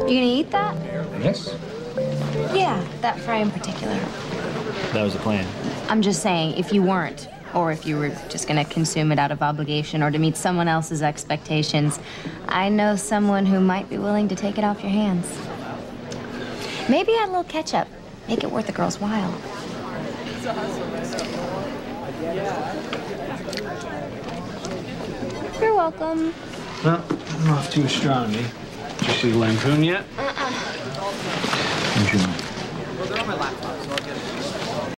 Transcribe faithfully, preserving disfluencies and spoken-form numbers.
You gonna eat that? Yes. Yeah, that fry in particular. That was the plan. I'm just saying, if you weren't, or if you were just gonna consume it out of obligation or to meet someone else's expectations, I know someone who might be willing to take it off your hands. Maybe add a little ketchup. Make it worth a girl's while. You're welcome. Well, I'm off to astronomy. Did you see Lampoon yet? Uh-uh. Enjoy. Well, they're on my laptop, so I'll get it.